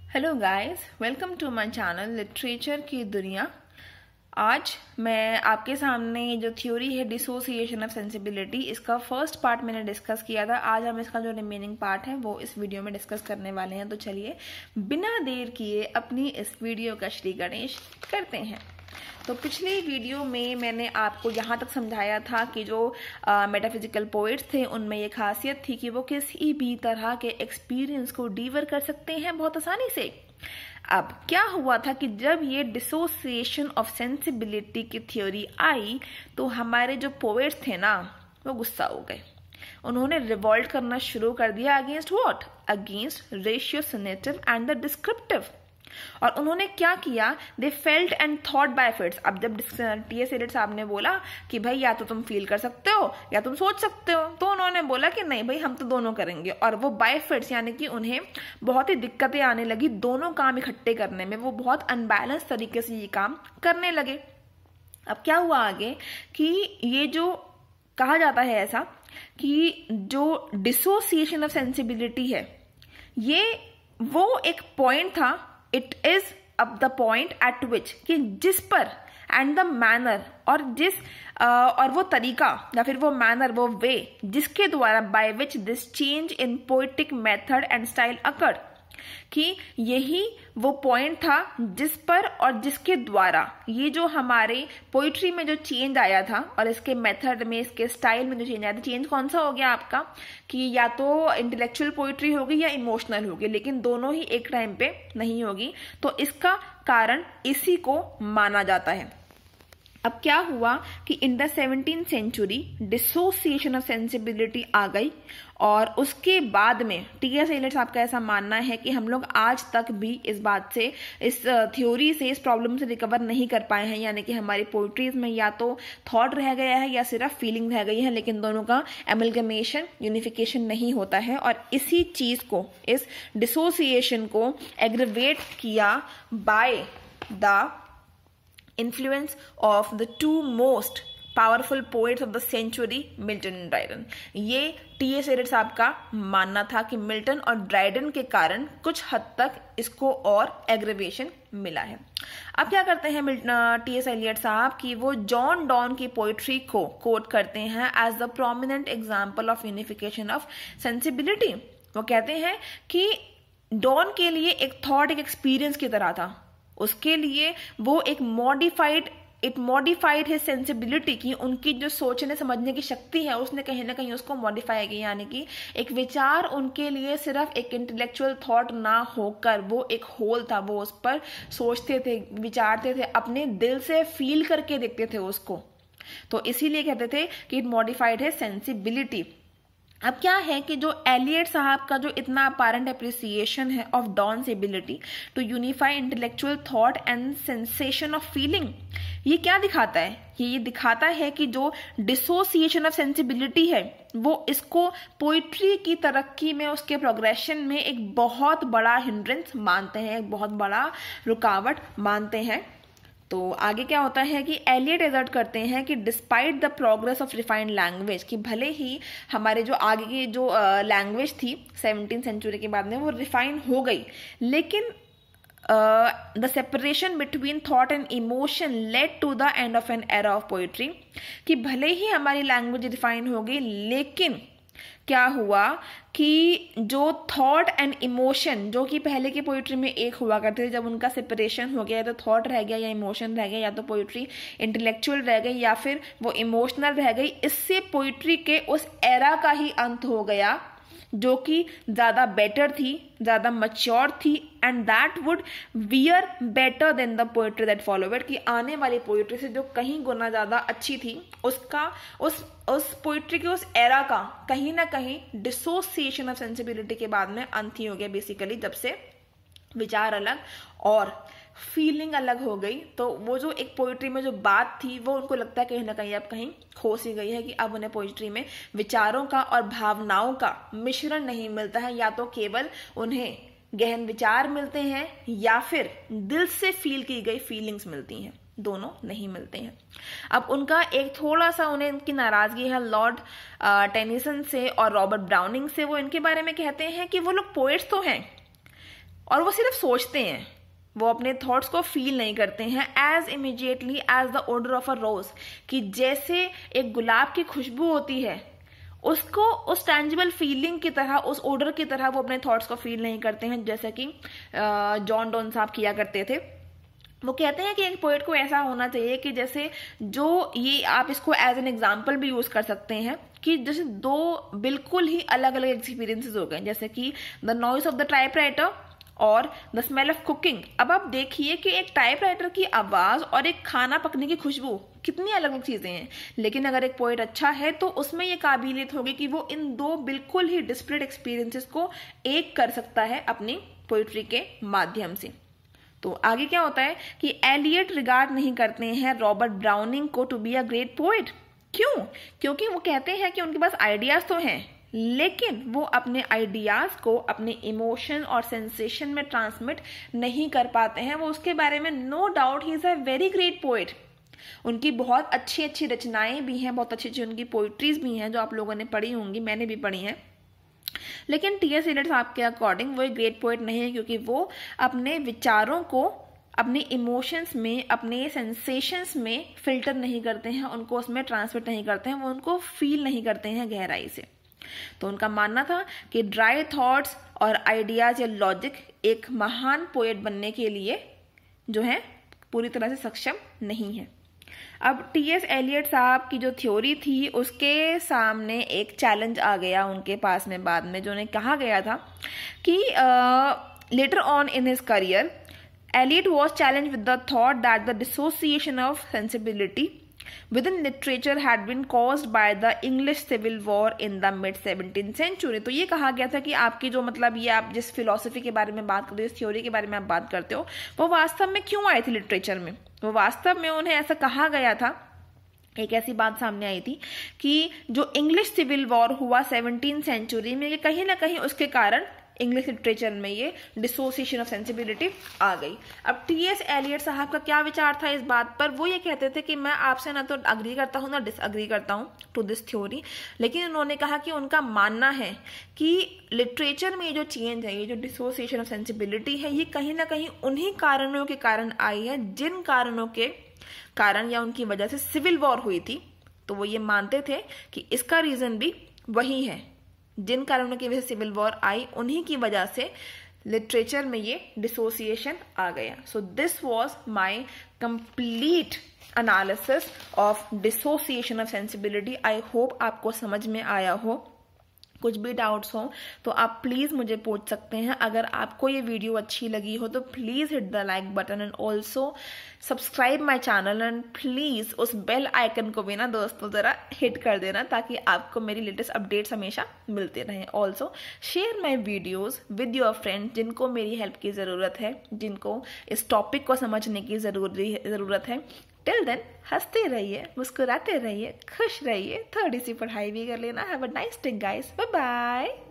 Hello guys, welcome to my channel literature की दुनिया। आज मैं आपके सामने जो थ्योरी है डिसोसिएशन ऑफ सेंसिबिलिटी, इसका फर्स्ट पार्ट मैंने डिस्कस किया था। आज हम इसका जो रिमेनिंग पार्ट है वो इस वीडियो में डिस्कस करने वाले हैं। तो चलिए बिना देर किए अपनी इस वीडियो का श्री गणेश करते हैं। तो पिछली वीडियो में मैंने आपको यहाँ तक समझाया था कि जो मेटाफिजिकल पोएट्स थे उनमें ये खासियत थी कि वो किसी भी तरह के एक्सपीरियंस को डिवर कर सकते हैं बहुत आसानी से। अब क्या हुआ था कि जब ये डिसोसिएशन ऑफ सेंसिबिलिटी की थ्योरी आई तो हमारे जो पोएट्स थे ना वो गुस्सा हो गए। उन्होंने रिवॉल्ट करना शुरू कर दिया against what? Against ratiocinative and the descriptive. और उन्होंने क्या किया? They felt and thought by fits. अब जब टी.एस. एलियट साहब ने बोला कि भाई या तो तुम फील कर सकते हो या तुम सोच सकते हो, तो उन्होंने बोला कि नहीं भाई हम तो दोनों करेंगे। और वो बाय फिट्स यानी कि उन्हें बहुत ही दिक्कतें आने लगी दोनों काम इकट्ठे करने में। वो बहुत अनबैलेंस तरीके से ये काम करने लगे। अब क्या हुआ आगे कि ये जो कहा जाता है ऐसा कि जो डिसोसिएशन ऑफ सेंसिबिलिटी है ये वो एक पॉइंट था, इट इज अब द पॉइंट एट विच कि जिस पर एंड द मैनर और वो तरीका या फिर वो मैनर वो वे जिसके द्वारा by which this change in poetic method and style occurred, कि यही वो पॉइंट था जिस पर और जिसके द्वारा ये जो हमारे पोइट्री में जो चेंज आया था और इसके मेथड में इसके स्टाइल में जो चेंज आया था। चेंज कौन सा हो गया आपका कि या तो इंटेलेक्चुअल पोइट्री होगी या इमोशनल होगी, लेकिन दोनों ही एक टाइम पे नहीं होगी। तो इसका कारण इसी को माना जाता है। अब क्या हुआ कि in the 17th century dissociation of sensibility आ गई और उसके बाद में टी.एस. एलियट साहब का ऐसा मानना है कि हम लोग आज तक भी इस बात से, इस थ्योरी से, इस प्रॉब्लम से रिकवर नहीं कर पाए हैं। यानी कि हमारी पोइट्रीज में या तो थॉट रह गया है या सिर्फ फीलिंग रह गई है, लेकिन दोनों का एमलगमेशन, यूनिफिकेशन नहीं होता है। और इसी चीज को, इस डिसोसिएशन को एग्रीवेट किया by the influence of the two most powerful poets of the century, Milton and Dryden. ये टी.एस. एलियट साहब का मानना था कि मिल्टन और ड्राइडन के कारण कुछ हद तक इसको और एग्रीवेशन मिला है। अब क्या करते हैं टी.एस. एलियट साहब कि वो जॉन डॉन की पोइट्री को कोट करते हैं as the prominent example of unification of sensibility. वो कहते हैं कि डॉन के लिए एक थॉट, एक एक्सपीरियंस की तरह था। उसके लिए वो एक मॉडिफाइड हिज सेंसिबिलिटी की, उनकी जो सोचने समझने की शक्ति है उसने कहीं ना कहीं उसको मॉडिफाई की। यानी कि एक विचार उनके लिए सिर्फ एक इंटेलेक्चुअल थॉट ना होकर वो एक होल था। वो उस पर सोचते थे, विचारते थे, अपने दिल से फील करके देखते थे उसको। तो इसीलिए कहते थे कि इट मॉडिफाइड हिज सेंसिबिलिटी। अब क्या है कि जो एलियट साहब का जो इतना अपारेंट एप्रिसिएशन है of Donne's ability to unify intellectual thought and sensation of feeling, ये क्या दिखाता है? ये दिखाता है कि जो डिसोसिएशन ऑफ सेंसिबिलिटी है वो इसको पोइट्री की तरक्की में, उसके प्रोग्रेशन में एक बहुत बड़ा हिंड्रेंस मानते हैं, एक बहुत बड़ा रुकावट मानते हैं। तो आगे क्या होता है कि एलियट एजर्ट करते हैं कि despite the progress of refined language, कि भले ही हमारे जो आगे की जो लैंग्वेज थी 17th सेंचुरी के बाद में वो रिफाइन हो गई, लेकिन the separation between thought and emotion led to the end of an era of poetry, कि भले ही हमारी लैंग्वेज रिफाइन हो गई लेकिन क्या हुआ कि जो थॉट एंड इमोशन जो कि पहले की पोइट्री में एक हुआ करते थे, जब उनका सेपरेशन हो गया तो थॉट रह गया या इमोशन रह गया, या तो पोइट्री इंटेलेक्चुअल रह गई या फिर वो इमोशनल रह गई। इससे पोइट्री के उस एरा का ही अंत हो गया जो कि ज्यादा बेटर थी, ज्यादा मैच्योर थी, and that would wear better than the poetry that follow it, कि आने वाली पोइट्री से जो कहीं गुना ज्यादा अच्छी थी उसका, उस पोइट्री के उस एरा का कहीं ना कहीं डिसोसिएशन ऑफ सेंसिबिलिटी के बाद में अंत ही हो गया बेसिकली, जब से विचार अलग और फीलिंग अलग हो गई। तो वो जो एक पोइट्री में जो बात थी वो उनको लगता है कहीं ना कहीं अब कहीं खो सी गई है, कि अब उन्हें पोइट्री में विचारों का और भावनाओं का मिश्रण नहीं मिलता है, या तो केवल उन्हें गहन विचार मिलते हैं या फिर दिल से फील की गई फीलिंग्स मिलती हैं, दोनों नहीं मिलते हैं। अब उनका एक थोड़ा सा उन्हें इनकी नाराजगी है लॉर्ड टेनिसन से और रॉबर्ट ब्राउनिंग से। वो इनके बारे में कहते हैं कि वो लोग पोएट्स तो हैं और वो सिर्फ सोचते हैं, वो अपने थॉट्स को फील नहीं करते हैं as immediately as the odour of a rose, कि जैसे एक गुलाब की खुशबू होती है उसको उस टैंजिबल फीलिंग की तरह, उस ओडर की तरह वो अपने थॉट्स को फील नहीं करते हैं, जैसे कि जॉन डॉन साहब किया करते थे। वो कहते हैं कि एक पोएट को ऐसा होना चाहिए कि जैसे जो ये, आप इसको एज एन एग्जाम्पल भी यूज कर सकते हैं कि जैसे दो बिल्कुल ही अलग अलग एक्सपीरियंसेस हो गए, जैसे कि the noise of the typewriter और द स्मेल ऑफ कुकिंग। अब आप देखिए कि एक टाइपराइटर की आवाज और एक खाना पकने की खुशबू कितनी अलग अलग चीजें हैं, लेकिन अगर एक पोएट अच्छा है तो उसमें ये काबिलियत होगी कि वो इन दो बिल्कुल ही डिस्परेट एक्सपीरियंसेस को एक कर सकता है अपनी पोएट्री के माध्यम से। तो आगे क्या होता है कि एलियट रिगार्ड नहीं करते हैं रॉबर्ट ब्राउनिंग को to be a great poet. क्यों? क्योंकि वो कहते हैं कि उनके पास आइडियाज तो हैं, लेकिन वो अपने आइडियाज को अपने इमोशन और सेंसेशन में ट्रांसमिट नहीं कर पाते हैं। वो उसके बारे में नो डाउट ही is a very great poet, उनकी बहुत अच्छी अच्छी रचनाएं भी हैं, बहुत अच्छी अच्छी उनकी पोइट्रीज भी हैं जो आप लोगों ने पढ़ी होंगी, मैंने भी पढ़ी हैं। लेकिन टी.एस. एलियट साहब के अकॉर्डिंग वो एक ग्रेट पोएट नहीं है, क्योंकि वो अपने विचारों को अपने इमोशंस में, अपने सेंसेशंस में फिल्टर नहीं करते हैं, उनको उसमें ट्रांसमिट नहीं करते हैं, वो उनको फील नहीं करते हैं गहराई से। तो उनका मानना था कि ड्राई थॉट्स और आइडियाज या लॉजिक एक महान पोएट बनने के लिए जो है पूरी तरह से सक्षम नहीं है। अब टी.एस. एलियट साहब की जो थ्योरी थी उसके सामने एक चैलेंज आ गया उनके पास में बाद में, जो उन्हें कहा गया था कि later on in his career Eliot was challenged with the thought that the dissociation of sensibility within literature had been caused by the English Civil War in the mid-17th century। तो ये कहा गया था कि आपकी जो मतलब ये आप जिस फिलॉसफी के बारे में बात करते हो, इस थ्योरी के बारे में आप बात करते हो, वो वास्तव में क्यों आई थी लिटरेचर में। वो वास्तव में उन्हें ऐसा कहा गया था, एक ऐसी बात सामने आई थी कि जो इंग्लिश सिविल वॉर हुआ 17th सेंचुरी में, कहीं ना कहीं उसके कारण इंग्लिश लिटरेचर में ये डिसोसिएशन ऑफ सेंसिबिलिटी आ गई। अब टी.एस. एलियट साहब का क्या विचार था इस बात पर? वो ये कहते थे कि मैं आपसे ना तो अग्री करता हूँ ना डिसअग्री करता हूँ टू दिस थ्योरी, लेकिन उन्होंने कहा कि उनका मानना है कि लिटरेचर में ये जो चेंज है, ये जो डिसोसिएशन ऑफ सेंसिबिलिटी है, ये कहीं ना कहीं उन्हीं कारणों के कारण आई है जिन कारणों के कारण या उनकी वजह से सिविल वॉर हुई थी। तो वो ये मानते थे कि इसका रीजन भी वही है, जिन कारणों की वजह से सिविल वॉर आई उन्हीं की वजह से लिटरेचर में ये डिसोसिएशन आ गया। So this was my complete analysis of dissociation of sensibility. I hope आपको समझ में आया हो। कुछ भी डाउट्स हो तो आप प्लीज़ मुझे पूछ सकते हैं। अगर आपको ये वीडियो अच्छी लगी हो तो please hit the like button and also subscribe my channel and please उस बेल आइकन को भी ना दोस्तों ज़रा हिट कर देना, ताकि आपको मेरी लेटेस्ट अपडेट्स हमेशा मिलते रहें। Also share my videos with your friend जिनको मेरी हेल्प की ज़रूरत है, जिनको इस टॉपिक को समझने की ज़रूरत है। टिल देन हंसते रहिए, मुस्कुराते रहिए, खुश रहिए, थोड़ी सी पढ़ाई भी कर लेना। Have a nice day guys, bye bye.